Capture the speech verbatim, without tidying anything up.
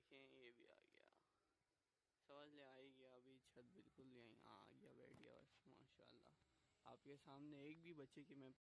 देखें ये भी आ गया, समझ ले, आ ही गया अभी छत बिल्कुल यहीं आ गया, बैठ गया बस माशाल्लाह। आपके सामने एक भी बच्चे की मैं